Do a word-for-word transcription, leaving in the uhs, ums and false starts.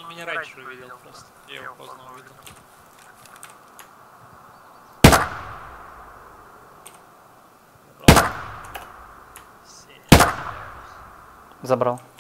Он меня раньше увидел просто. Я его поздно увидел. Забрал.